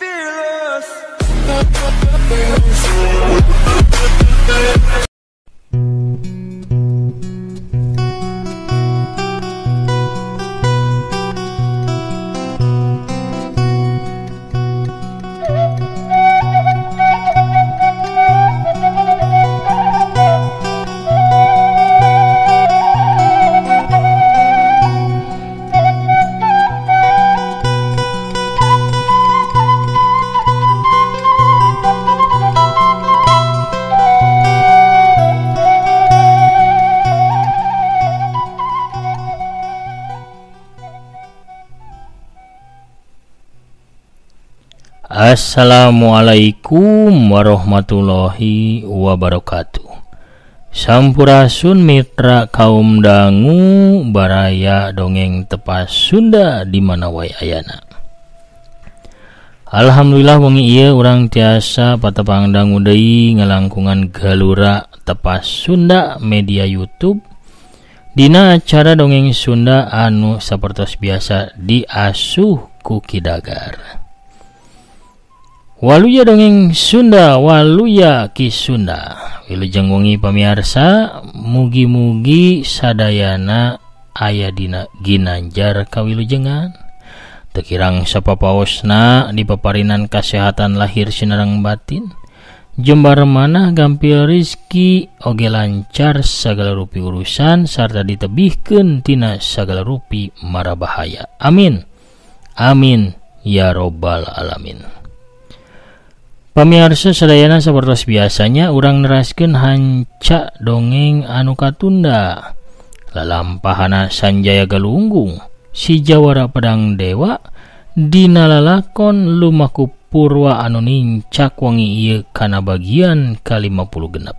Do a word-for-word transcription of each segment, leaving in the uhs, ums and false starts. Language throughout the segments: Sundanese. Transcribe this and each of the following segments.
fearless. Assalamualaikum warahmatullahi wabarakatuh. Sampurasun mitra kaum dangu baraya dongeng tepas Sunda di mana wae ayana. Alhamdulillah wengi ieu urang tiasa patepang dangu deui ngalangkungan galura tepas Sunda media YouTube dina acara dongeng Sunda anu sapertos biasa diasuh ku Kidagar. Waluya dongeng Sunda, waluya ki Sunda. Wilujeng wengi pamiarsa, mugi-mugi sadayana aya dina ginanjar kawilujengan. Tekirang sapapaosna di paparinan kasehatan lahir sinareng batin. Jembar manah gampil rizki oge lancar sagala rupi urusan sarta ditebihkeun tina sagala rupi mara bahaya. Amin. Amin ya robbal alamin. Pamiarsa sadayana sapertos biasanya urang neraskeun hanca dongeng anu katunda. Lalampahana Sanjaya Galunggung si Jawara Pedang Dewa dina lalakon lumaku purwa anu nincak wangi ieu kana bagian ka lima puluh genep.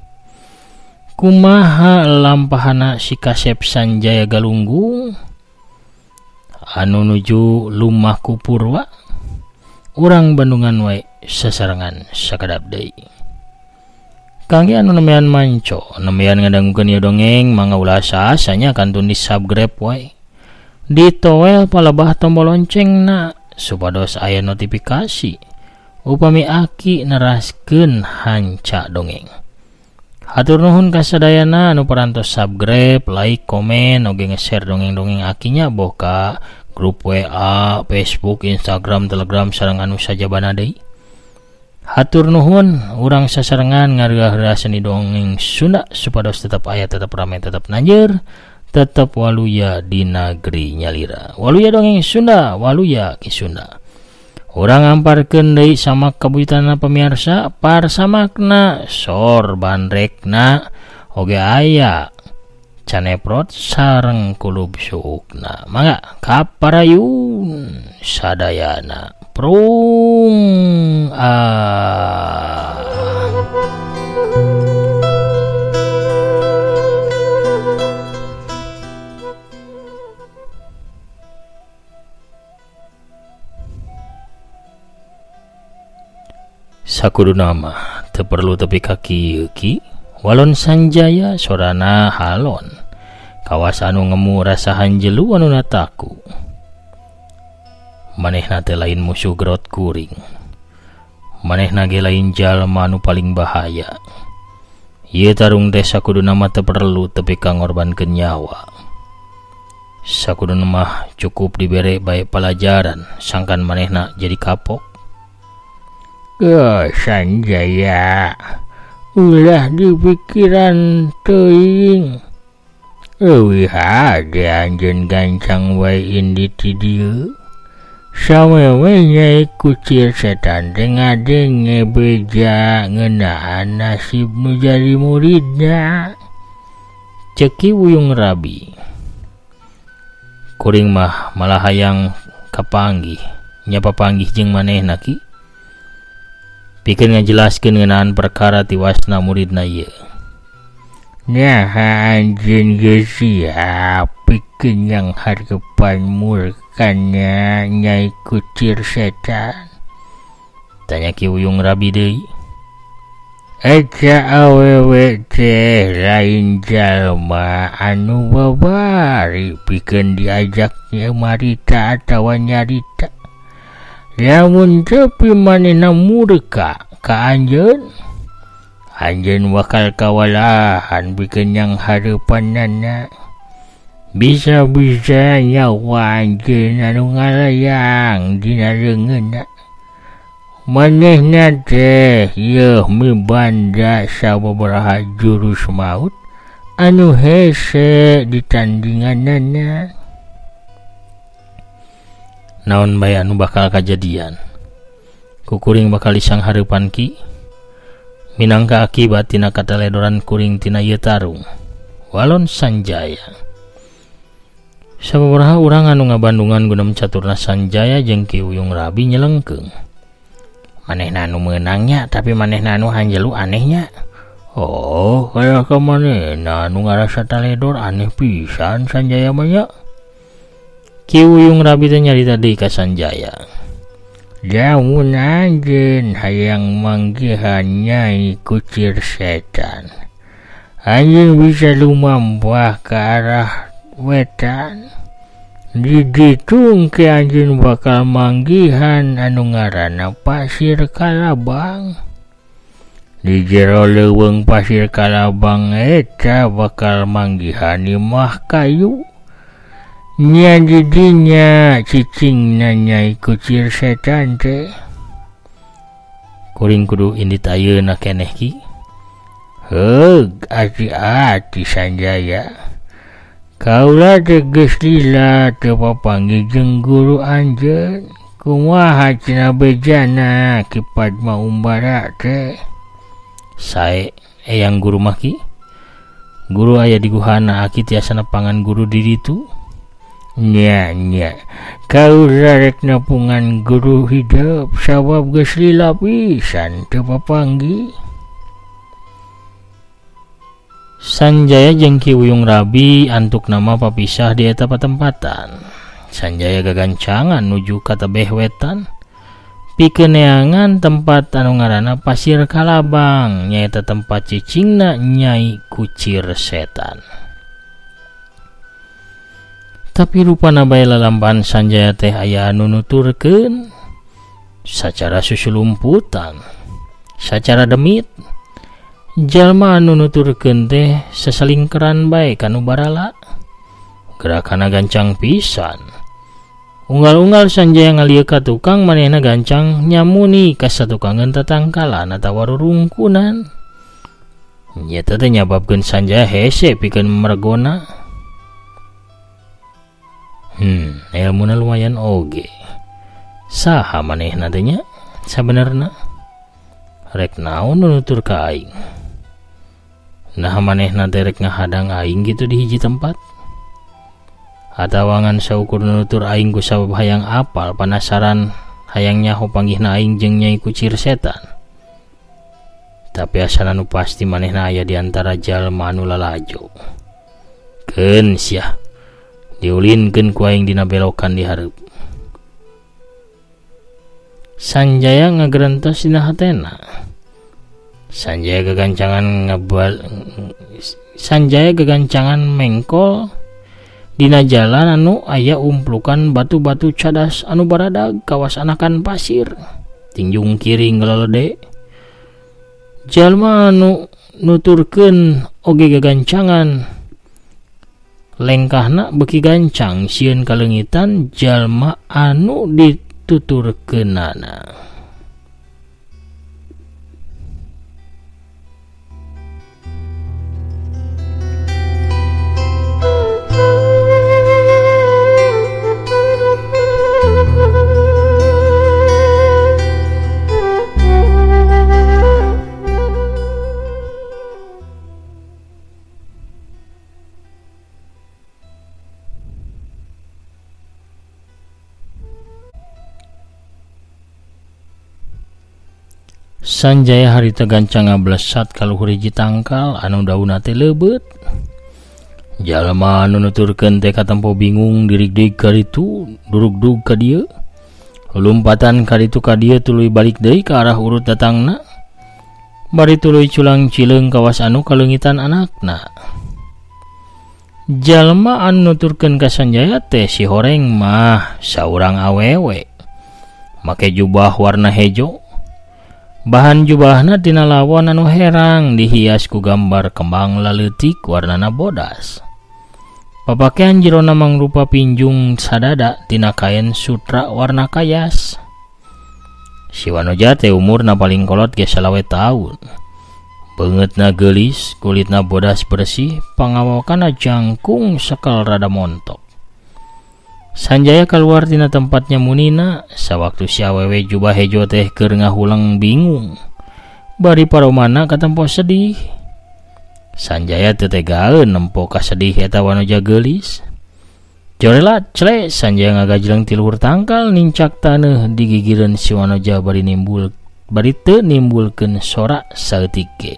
Kumaha lampahana si Kasep Sanjaya Galunggung anu nuju lumaku purwa? Urang Bandungan wae sasarengan sakadap deui. Kangge anu nemean manco, nemean ngadangukeun ieu dongeng mangga ulah saasanya kantun di subscribe wae. Ditoel palebah tombol loncengna supados aya notifikasi upami aki neraskeun hanca dongeng. Hatur nuhun ka sadayana anu parantos subscribe, like, komen, oge nge-share dongeng-dongeng akinya boka grup W A, Facebook, Instagram, Telegram sareng anu sajabana deui. Hatur nuhun urang sasarengan ngareurah seni dongeng Sunda supados tetep aya, tetep rame, tetep nanjeur, tetep waluya di negeri nyalira. Waluya dongeng Sunda, waluya ki Sunda. Urang ngamparkeun deui samak kabuyutana pamiarsa, parsamakna sor bandrekna oge aya caneprot sareng kulub suukna. Mangga kaparayun sadayana prung ah. Sakuduna mah teu perlu tepi kaki ki walon Sanjaya sorana halon kawas anu ngemu rasa hanjelu anu nataku. Manehna teh lain musuh gerot kuring, manehna ge lain jalma anu paling bahaya. Ieu tarung teh sakuduna mah teu perlu tepi kangorbankeun nyawa. Sakuduna mah cukup dibere bae pelajaran sangkan manehna jadi kapok. Ke Sanjaya ulah dipikiran teuing. Eueuh hade anjeun gancang wae indi ti dieu. Sawewe nyai kucir setan teh ngadenge beja ngeunaan nasib nu jadi muridna. Ceki Wuyung Rabi. Kuring mah malah hayang kapanggih, nya papanggih jeung manehna ki. Pikeun ngajelaskeun ngeunaan perkara tiwasna muridna ieu. Nyaha anjeun geus siap pikeun yang hareupan murkanya Nyai Kucir Setan? Tanya Ki Wuyung Rabi deui. Eta awewe teh lain jalma anu babari pikeun diajak marita atawa nyarita. Lamun tepi manehna murka ka anjeun, anjeun bakal kawalahan bikeun yang hareupanana. Bisa-bisa nyawa anjeun anu ngalayang dina reungeunna. Manehna teh yeuh mibanda sababaraha jurus maut anu hese ditandinganana. Naon bae anu bakal kajadian? Kukuring bakal isang hareupan ki minangka akibat tina kataledoran kuring tina ieu tarung. Walon Sanjaya. Sababaraha urang anu ngabandungan guna caturna Sanjaya jeung Ki Uyung Rabi nyelengkeung. Manehna anu meunangnya tapi manehna anu hanjelu anehnya. Oh, kaya ka manehna anu ngarasa taledor aneh pisan Sanjaya mah nya. Ki Uyung Rabi teh nyarita deui ka Sanjaya. Lamun anjeun hayang manggihan Nyai Kucir Setan, anjeun bisa lumampah ke arah wetan. Di ditung ke anjeun bakal manggihan anu ngaranna Pasir Kalabang. Di jero leuweung Pasir Kalabang eta bakal manggihan imah kayu. Nya didinya cicingna Nyai Kucir Setan teh. Kuring kudu indit ayeuna keneh ki. Heug ati-ati Sanjaya. Kaula teh geus lila teu papanggih jeung guru anjeun. Kumaha cenah bejana Ki Padma Umbara teh? Sae eyang guru mah ki? Guru aya di guhana aki tiasa nepangan guru di ditu. Nya nya kaula rek nepungan guru hidup sabab geus lila pisan teu papanggih. Sanjaya jeung Ki Uyung Rabi antuk nama papisah di eta patempatan. Sanjaya gagancangan nuju ka tebeh wetan pikeun neangan tempat anu ngaranna Pasir Kalabang, nyaeta tempat cicingna Nyai Kucir Setan. Tapi rupana bae lalamban Sanjaya teh aya anu nuturkeun sacara susulumputan, sacara demit. Jalma anu nuturkeun teh sasalingkeran bae kanu barala. Gerakana gancang pisan. Unggal-unggal Sanjaya ngalieu ka tukang manehna gancang nyamuni ka satukangeun tatangkalan atawa rurungkunan. Nya teh nyababkeun Sanjaya hese pikeun mergona. Hmm, ilmuna lumayan oge. Saha manehna teh nya sabenerna? Rek naon nutur ka aing? Nah manehna teh rek ngahadang aing gitu di hiji tempat? Atawa ngan saukur nutur aing ku sabab hayang apal panasaran hayang nyaho panggihna aing jeung Nyai Kucir Setan? Tapi asana nu pasti manehna aya di antara jalma anu lalajo. Keun sia diulinkeun ku aing dina belokan di hareup. Sanjaya ngagerentos dina hatena. Sanjaya gagancangan ngabal Sanjaya gagancangan mengkol dina jalan anu aya umplukan batu-batu cadas anu baradag kawas anakan pasir. Tinjung kiri ngelelede. Jalma anu nuturkeun oge gagancangan lengkahna beki gancang sieun kalengitan jalma anu dituturkeunana. Sanjaya harita gancang ngablesat kaluhur hiji tangkal anu daunna teh leubeut. Jalma anu nuturkeun teh katempo bingung dirig-dig ka ditu, durug-dug ka dieu. Lumpatan ka ditu ka dieu tuluy balik deui ka arah urut datangna. Bari tuluy culang cileung kawas anu kaleungitan anakna. Jalma anu nuturkeun ka Sanjaya teh si horeng mah saurang awewe. make jubah warna hejo. Bahan jubahna tina lawon anu herang dihias ku gambar kembang laleutik warnana bodas. Papakean jerona mangrupa pinjung sadada tina kain sutra warna kayas. Si Wanoja teh umurna paling kolot ge salawe taun. Beungeutna geulis, kulitna bodas bersih, pangawokana jangkung sekal rada montok. Sanjaya keluar tina tempatnya munina, sawaktu si awewe jubah hejo teh keur ngahulang bingung. Bari paromana katempo sedih. Sanjaya teu tegaeun nempo ka sedih eta Wanoja geulis. Jorelat cle Sanjaya ngagajleng ti luhur tangkal nincak taneuh di gigireun si Wanoja bari nimbul bari teu nimbulkeun sorak saeutik ge.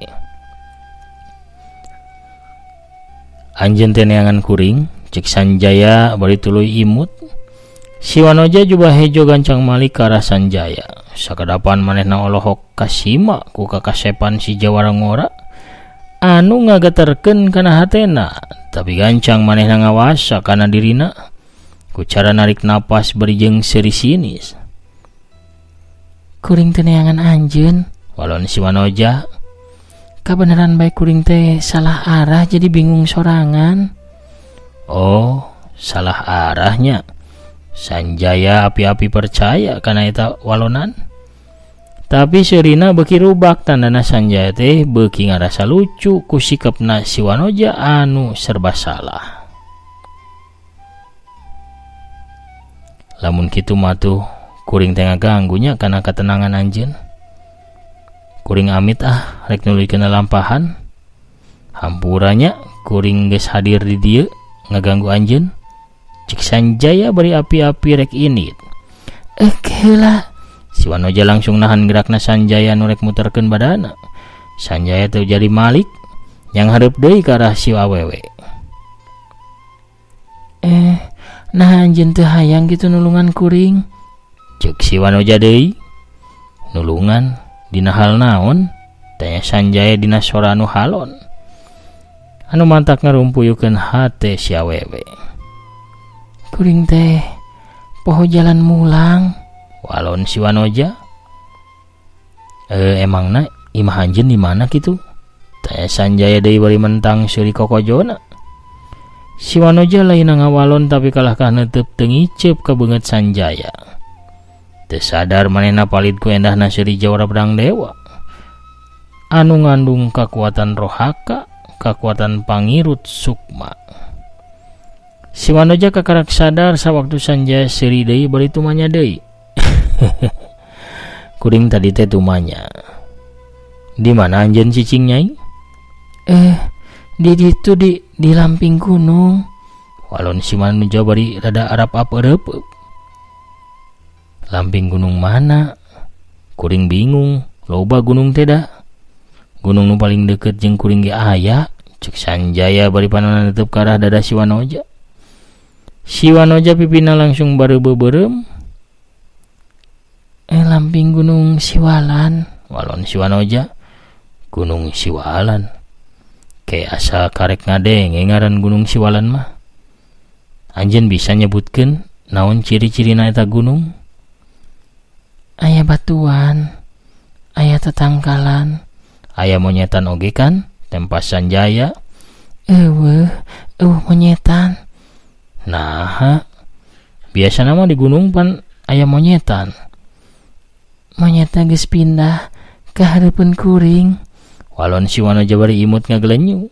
Anjeun teh neangan kuring, cek Sanjaya bari tuluy imut. Si Wanoja jubah hejo gancang malik ka arah Sanjaya. Sakadapan manehna olohok kasima ku kakasepan si Jawarangora anu ngagaterkeun kana hatena, tapi gancang manehna ngawasa kana dirina ku cara narik napas bari jeung seuri sinis. Kuring teh neangan anjeun, walon si Wanoja. Kabeneran bae kuring teh salah arah jadi bingung sorangan. Oh, salah arahnya. Sanjaya api-api percaya kana eta walonan. Tapi seurina beuki rubak tandana Sanjaya teh beuki ngarasa lucu ku sikepna si Wanoja anu serba salah. Lamun kitu mah tuh kuring teh ngaganggunya kana ketenangan anjeun. Kuring amit ah rek nuluykeun lampahan. Hampuranya kuring geus hadir di dieu ngaganggu anjeun. Cik Sanjaya bari api-api rek init. Eh heula. Si Wanoja langsung nahan gerakna Sanjaya nu rek muterkeun badana. Sanjaya teu jadi malik yang hareup deui ka arah si awewe. Eh, nah anjeun teu hayang kitu nulungan kuring. Ceuk si Wanoja deui. Nulungan dina hal naon? Tanya Sanjaya dina sora anu halon. Anu mantak ngarumpuyukeun hate si awewe. Kuring teh poho jalan mulang. Walon si Wanoja. Eh emangna imah anjeun di mana kitu? Tanya Sanjaya deui bari mentang seuri kokojona. Si Wanoja lain ngawalon tapi kalah ka neuteup teu ngiceup ka beungeut Sanjaya. Teu sadar manehna palit ku endahna seuri Jawara Pedang Dewa. Anu ngandung kakuatan rohaka, kakuatan pangirut sukma. Si Wanoja kakarak sadar sawaktu Sanjaya seuri deui bari tumanya deui. Kuring tadi teh tumanya. Di mana anjeun cicing nyai? Eh, di ditu di di lamping gunung. Walon si Wanoja bari rada arap apeureupeup. Lamping gunung mana? Kuring bingung. Loba gunung teh da. Gunung nu paling deukeut jeung kuring ge aya. Cek Sanjaya bari panonna neuteub ka arah dada si Wanoja. Si Wanoja pipina langsung bareubeub-beureum. Eh lamping Gunung Siwalan. Walon si Wanoja. Gunung Siwalan. Kayak asa karek ngadenge ngaran Gunung Siwalan mah. Anjeun bisa nyebutkeun naon ciri-cirina eta gunung? Aya batuan, aya tetangkalan, aya monyetan oge kan? Tempas Sanjaya. Eueuh, eueuh monyetan. Nah, biasa nama di gunung pan aya monyetan. Monyetna geus pindah ka hareupeun kuring. Walon si Wanoja bari imut ngagelenyu.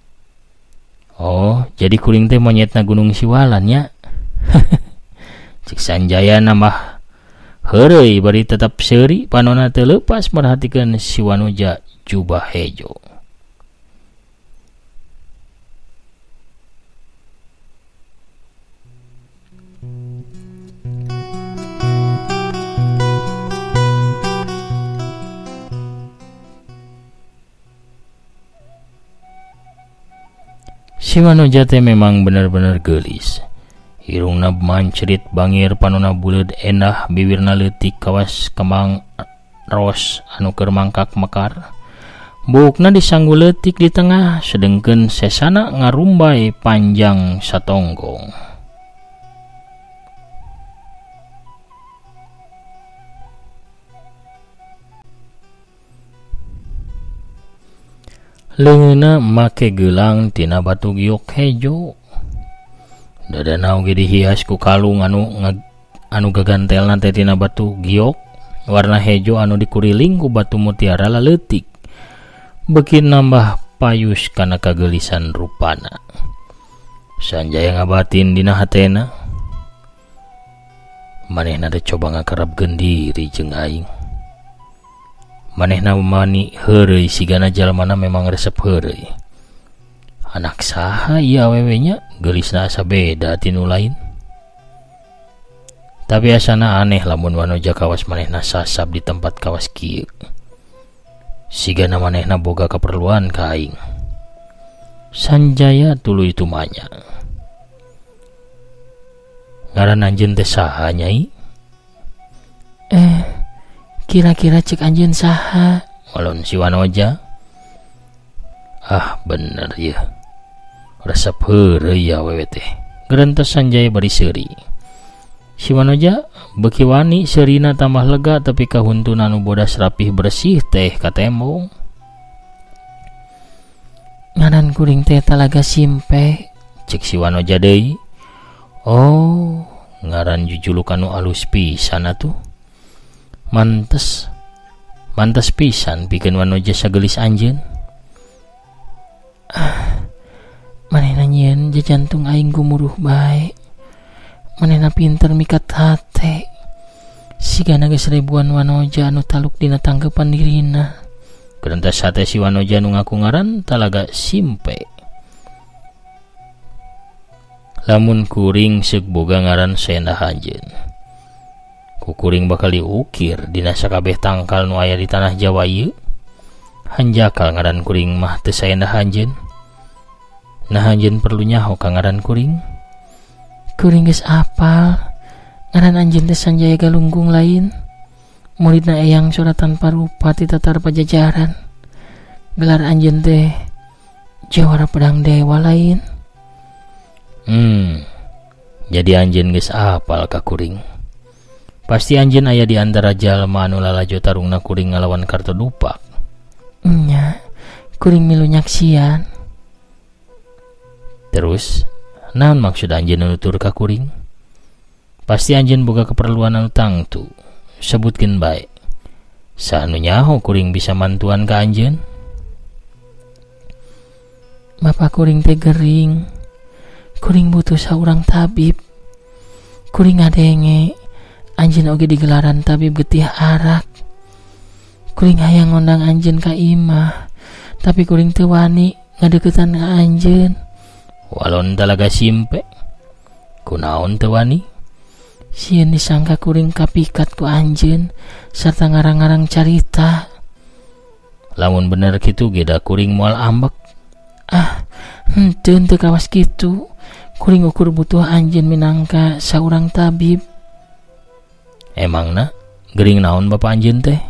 Oh, jadi kuring teh monyetna Gunung Siwalan nya. Cik Sanjaya nambah heureuy bari tetap seuri panonna teu leupas merhatikeun si Wanoja jubah hejo. Si Wanoja teh memang bener-bener geulis. Irungna mancrit bangir panonna buleud endah bibirna leutik kawas kembang ros anu keur mangkak mekar. Buukna disanggul leutik di tengah sedengkeun sesana ngarumbay panjang satonggong. Leungeunna make gelang tina batu giok hejo. Dadana oge dihias ku kalung anu anu gagantelna teh tina batu giok warna hejo anu dikuriling ku batu mutiara laleutik. Beuki nambah payus kana kagelisan rupana. Sanjaya ngabatin dina hatena, manehna teh coba ngakerapkeun diri jeung aing. Manehna mani heureuy sigana jalmana memang resep heureuy. Anak saha ieu awewe nya, geulisna asa beda ti nu lain. Tapi asana aneh lamun wanoja kawas manehna sasab di tempat kawas kieu. Sigana manehna boga keperluan ka aing. Sanjaya tuluy tumanya. Ngaran anjeun teh saha nyai? Eh, kira-kira cek anjeun saha? Walon si wanoja. Ah, bener ya. Resep heureuy ya awewe teh. Gerentos Sanjaya bari seuri. Si wanoja beuki wani seurina tambah lega tapi kahuntun anu bodas rapih bersih teh katembong. Ngaran kuring teh talaga simpe, cek si wanoja deui. Oh, ngaran jujuluk anu alus pisan atuh. Mantes. Mantes pisan pikeun wanoja sagelis anjeun. Ah, manehna nyieun jajantung aing gumuruh bae. Manehna pinter mikat hate. Sigana geus ribuan wanoja anu taluk dina tanggepan dirina. Kerentas hate si wanoja anu ngaku ngaran talaga simpe. Lamun kuring seuk boga ngaran saendah anjeun. Ku kuring bakal diukir dina sakabeh tangkal nu aya di tanah Jawa ieu. Hanjakal ngaran kuring mah teu saendah anjeun. Nah anjeun perlu nyaho ka ngaran kuring? Kuring geus apal. Ngaran anjeun teh Sanjaya Galunggung lain. Muridna Eyang Suratan Parupa ti Tatar Pajajaran. Gelar anjeun teh Jawara Pedang Dewa lain. Hmm. Jadi anjeun geus apal ka kuring. Pasti anjeun aya di antara jalma anu lalajo tarungna kuring ngalawan Kartodupak. Nya, kuring milu nyaksian. Terus, naon maksud anjeun nutur ka kuring? Pasti anjeun boga keperluan anu tangtu. Sebutkeun bae. Saanu nyaho kuring bisa mantuan ka anjeun? Bapak kuring teh gering. Kuring butuh saurang tabib. Kuring ngadenge anjeun oge digelaran tabib getih arak. Kuring hayang ngondang anjeun ka imah, tapi kuring teu wani ngadeuketan ka anjeun. Walon talaga simpe. Kunaon teu wani? Sieun disangka kuring kapikat ku anjeun sarta ngarang-ngarang carita. Lamun bener kitu ge da kuring moal ambek. Ah, henteu teu kawas kitu. Kuring ukur butuh anjeun minangka saurang tabib. Emangna gering naon bapak anjeun teh?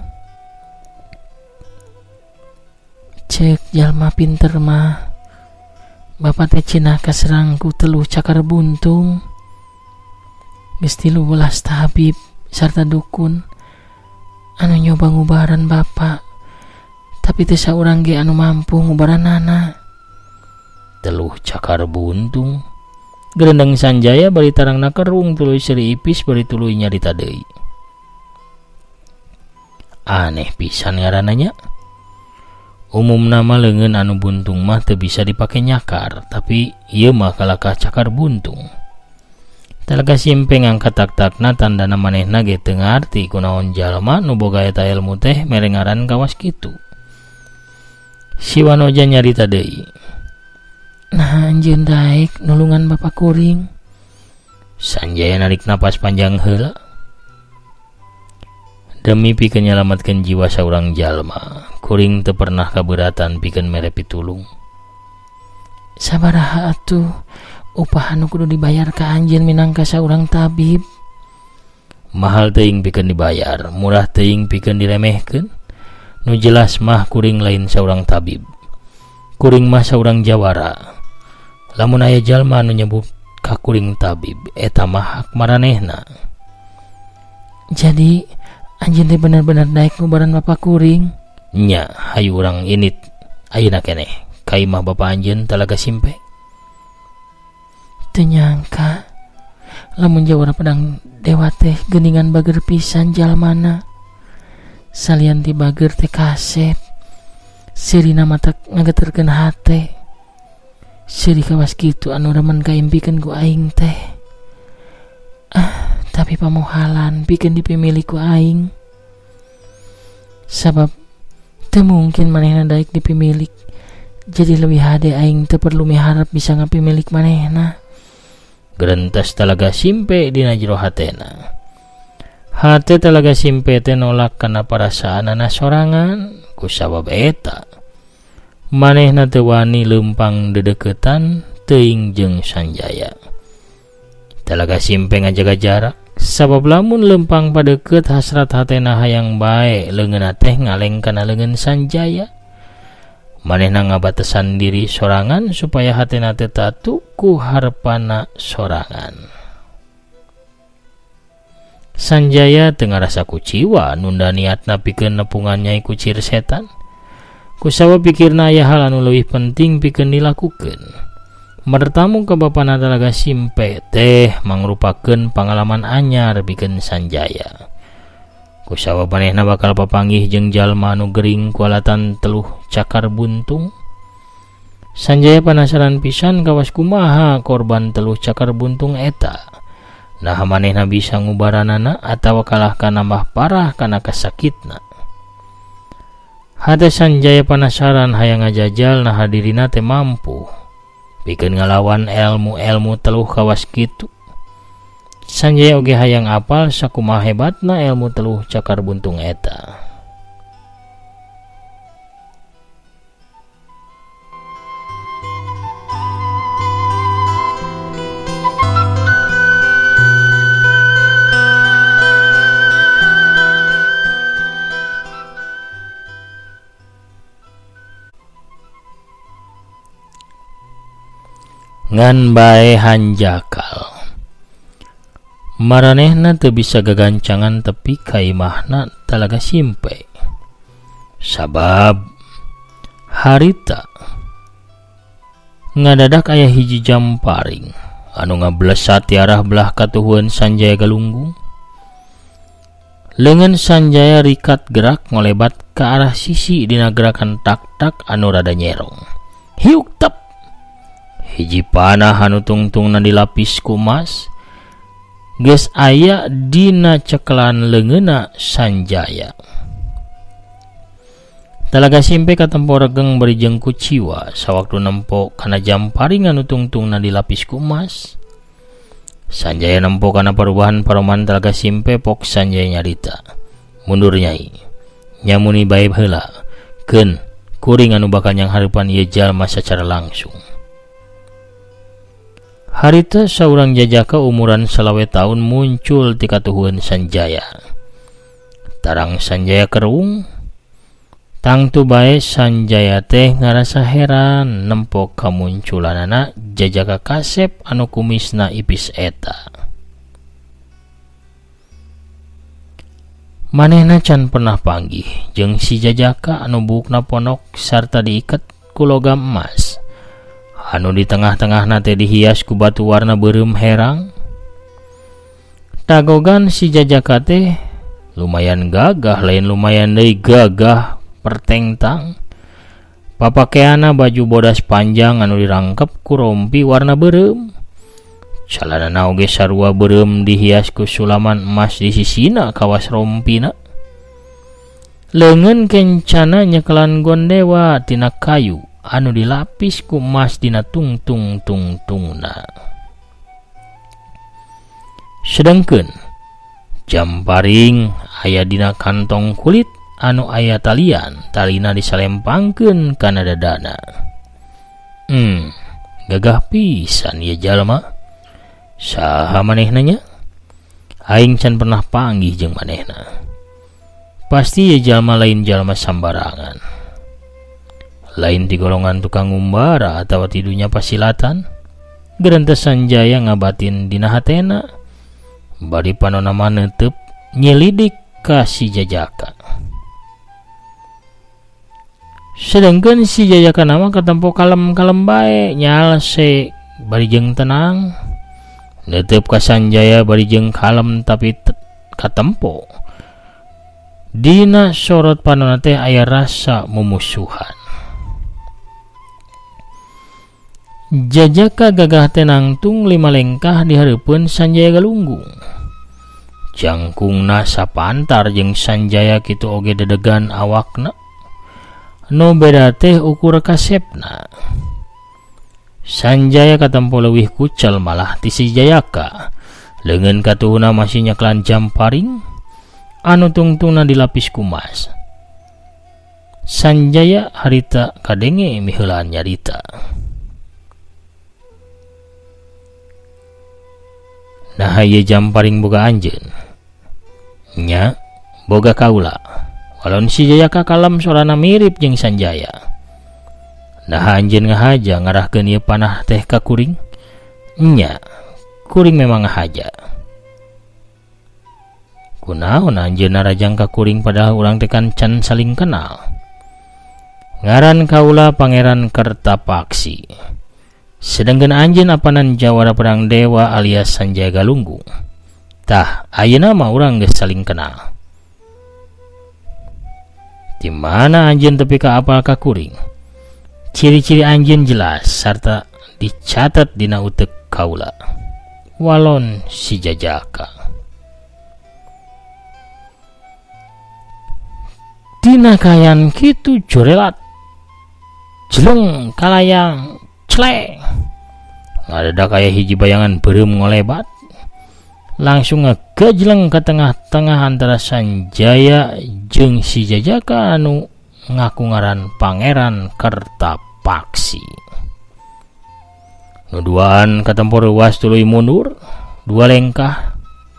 Cek jalma pinter mah. Bapak teh cenah kaserang ku teluh cakar buntung. Geus tilu belas tabib sarta dukun anu nyoba ngubaran bapak. Tapi teu saurang ge anu mampu ngubaranana. Teluh cakar buntung. Gerendeng Sanjaya bari tarangna kerung tuluy seuri ipis bari tuluy nyarita deui. Aneh pisan ngaranna nya. Umum nama leungeun anu buntung mah teu bisa dipake nyakar, tapi ieu mah kalakah cakar buntung. Talaga simpe ngangkat tak-takna tandana manehna ge teu ngarti kunaon jalma nu boga eta ilmu teh mere ngaran kawas kitu. Si wanoja nyarita deui. Nah anjeun daek nulungan bapak kuring. Sanjaya narik napas panjang heula. Demi pikeun nyalametkeun jiwa saurang jalma, kuring teu pernah kabeuratan pikeun mere pitulung. Sabaraha atuh upah anu kudu dibayar ka anjeun minangka saurang tabib? Mahal teuing pikeun dibayar, murah teuing pikeun diremehkeun. Nu jelas mah kuring lain saurang tabib. Kuring mah saurang jawara. Lamun aya jalma anu nyebut ka kuring tabib, eta mah hak maranehna. Jadi anjeun teh bener-bener daek ngubaran bapak kuring? Nya, hayu urang init Ayeuna keneh ka imah bapa anjeun Talaga Simpe. Teu nyangka lamun Jawara Pedang Dewa teh geuningan bager pisan jalmana. Salian ti bager teh Kasep. Sirina mata ngageterkeun hate. Siri kawas kitu anu remen kaimpikeun ku aing teh. Ah, tapi pamohalan pikeun dipimilih ku aing. Sabab teu mungkin manehna daek dipimilik. Jadi leuwih hade aing teu perlu miharap bisa ngapimilik manehna. Gerentas Talaga Simpe dina jero hatena. Hate Talaga Simpe teh nolak kana perasaanana sorangan. Ku sabab eta manehna teu wani leumpang dedeketan teuing jeung Sanjaya. Talaga Simpe ngajaga jarak, sabab lamun leumpang padeukeut hasrat hatena hayang bae leungeunna teh ngaleng kana leungeun Sanjaya. Manehna ngabatesan diri sorangan supaya hatena teh tatu ku harepana sorangan. Sanjaya teu ngarasa kuciwa nunda niatna pikeun nepungan Nyai Kucir Setan. Kusawa pikirna aya hal anu leuwih penting pikeun dilakukeun. Mertamu ka bapana Talaga Simpe teh mangrupakeun pangalaman anyar pikeun Sanjaya. Kusawa manehna bakal papanggih jeung jalma anu gering kualatan teluh cakar buntung. Sanjaya penasaran pisan kawas kumaha korban teluh cakar buntung eta. Nah manehna bisa ngubaranana atawa kalah kana nambah parah kana kasakitna. Hate Sanjaya penasaran hayang ngajajal nah hadirina teh mampu pikeun ngalawan ilmu-ilmu teluh kawas kitu. Sanjaya oge hayang apal sakumaha hebatna ilmu teluh cakar buntung eta. Ngan bae hanjakal maranehna teu bisa gagancangan tepi ka imahna Talaga Simpe. Sabab harita ngadadak aya hiji jamparing anu ngablesat ti arah belah katuhuan Sanjaya Galunggung. Leungeun Sanjaya rikat gerak ngolebat ke arah sisi dina gerakan tak-tak anu rada nyerong. Hiuk tep hiji panah anu tungtungna dilapis ku emas geus aya dina cekelan leungeunna Sanjaya. Talaga Simpe katempo regeng bari jeung kuciwa sawaktu nempo kana jamparing anu tungtungna dilapis ku emas. Sanjaya nempo kana perubahan paroman Talaga Simpe pok Sanjaya nyarita. Mundur Nyai. Nyamuni bae heula. Keun kuring anu bakal nyang hareupan ieu jalma sacara langsung. Harita saurang jajaka umuran salawe tahun muncul ti katuhuan Sanjaya. Tarang Sanjaya kerung, tangtu bae Sanjaya teh ngarasa heran nempo kamunculanana jajaka Kasep anu kumisna ipis eta. Manehna can pernah panggih jeung si jajaka anu buukna ponok sarta diiket ku logam emas. Anu di tengah-tengahna teh dihias ku batu warna beureum herang. Tagogan si jajaka teh lumayan gagah, lain lumayan deui gagah pertengtang. Papakeana baju bodas panjang anu dirangkep ku rompi warna beureum. Calanana oge sarua beureum dihias ku sulaman emas di sisina kawas rompina. Leungeun kencana nyekelan gondewa tina kayu anu dilapis ku emas dina tungtung tungtungna. Sedengkeun jamparing aya dina kantong kulit anu aya talian, talina disalempangkeun kana dadana. Hmm, gagah pisan ieu jalma. Saha manehna nya? Aing can pernah panggih jeung manehna. Pasti ieu jalma lain jalma sambarangan. Lain di golongan tukang umbara atawa tidunya pasilatan. Gerentes Sanjaya ngabatin dina hatena bari panonama neuteup nyelidik ka si jajaka. Sedangkan si Jayaka nama katempo kalem-kalem bae nyal se barijeng tenang. Netep ka Sanjaya barijeng kalem tapi katempo dina sorot panonna teh aya rasa mumusuhan. Jajaka gagah tenang tung lima lengkah di hareupeun Sanjaya Galunggung. Jangkungna sapantar jeung Sanjaya kitu oge dedegan awakna. No beda teh ukur kasepna. Sanjaya katempo leuwih kucel malah ti si Jayaka. Leungeun katuhuna masih nyaklan jamparing anu tungtungna dilapis kumas. Sanjaya harita kadenge miheulaan nyarita. Nah ieu jamparing boga anjeun. Nya boga kaula. Walon si Jayaka kalem sorana mirip jeung Sanjaya. Nah anjeun ngahaja ngarahkeun ieu panah teh ka kuring? Nya, kuring memang ngahaja. Kunaon anjeun narajang ka kuring padahal urang teh kan can saling kenal. Ngaran kaula Pangeran Kertapaksi. Sedangkan anjeun apanan jawara perang dewa alias Sanjaya Galunggung. Tah, ayeuna mah urang geus saling kenal. Di mana anjeun tepi ka apal ka kuring? Ciri-ciri anjeun jelas sarta dicatat dina utek kaula. Walon si Jajaka. Dina kayan kitu jorelat. Jeleng kalayang cleng. Ngadadak aya hiji bayangan beureum ngolebat. Langsung ngegejleng ke tengah-tengah antara Sanjaya jeung si Jajaka anu ngaku ngaran Pangeran Kertapaksi. Nuduaan katempo ruas tuluy mundur dua lengkah.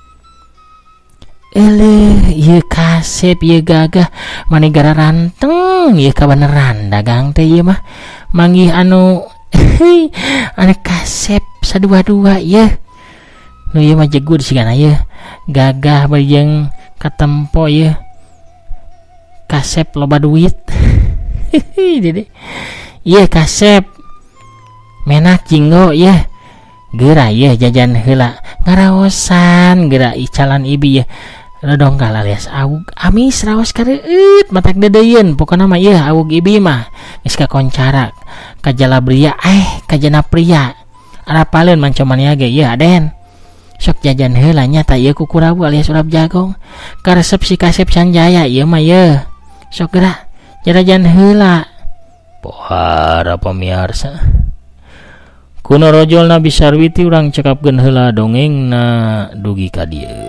Eleh, ieu kasep ieu gagah manegara ranteng ieu kabeneran dagang teh ieu mah manggih anu anu kasep sadua-dua ieu. Nu ieu mah jegur sigana ieu gagah barijeng katempo ieu kasep loba duit. Dede ieu kasep menak jinggo ieu geura ieu jajan heula ngaraosan geura icalan ibi ieu redongkal alias awug amis raos kareueut matak dedeyeun pokona mah ieu awug ibi mah geus kakoncara ka Jalabria eh ka Jana Pria arapaleun mancomania ge ieu Aden. Sok jajan heula nya ta ieu Kukurabu alias urap jagong. Karesep si Kasep Sanjaya ieu mah ieu. Sok geura jajan heula. Pohara pamiarsa. Kuno rojolna Bisarwiti urang cekapkeun heula dongengna dugi ka dieu.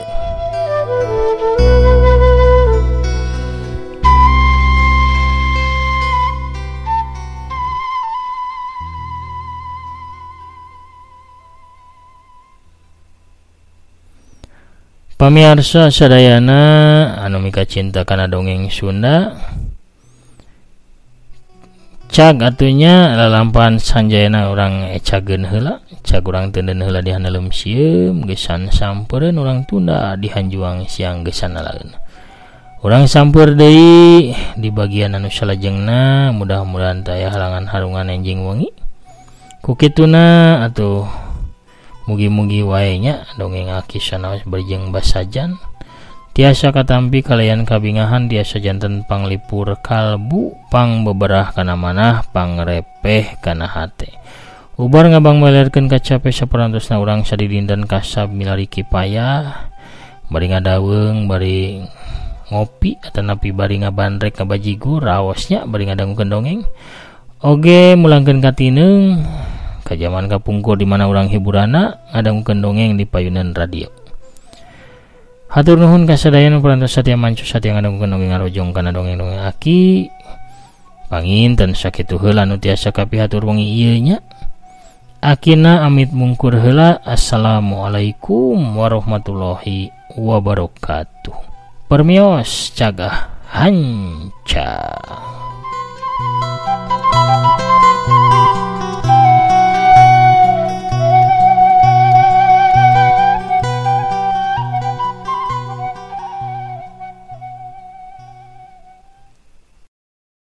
Pamiarsa sadayana anu mika cinta kana dongeng Sunda. Cag atunya lalampahan Sanjayana urang ecageun heula, cag urang teuneun heula di handeuleum sieum gesan sampeureun urang tunda di hanjuang siang gesan nalaeun. Urang sampeur deui di bagian anu salajengna, mudah-mudahan teu aya halangan harungan enjing wengi. Ku kituna atuh mugi-mugi wae nya dongeng akisah naos berjeng basajan tiasa katampi kalayan kabingahan tiasa janten panglipur kalbu pang beberah kana manah pangrepeh kana hate ubar ngabang melerkeun kacape saperantosna urang sadidinten kasab milari kipayah bari ngadaweung bari ngopi atanapi bari ngabandrek ka bajigur raosnya bari ngadangukeun dongeng oge mulangkeun katineung ka zaman kapungkur di mana urang hiburana ngadangukeun dongeng di payunan radio. Hatur nuhun ka sadayana parantos satya mancu satya ngadangukeun dongeng ngarojong kana dongeng-dongeng aki. Panginten sakitu heula nu tiasa kapihatur wengi ieu nya. Akina amit mungkur heula. Assalamualaikum warahmatullahi wabarakatuh. Permios cagah hanca.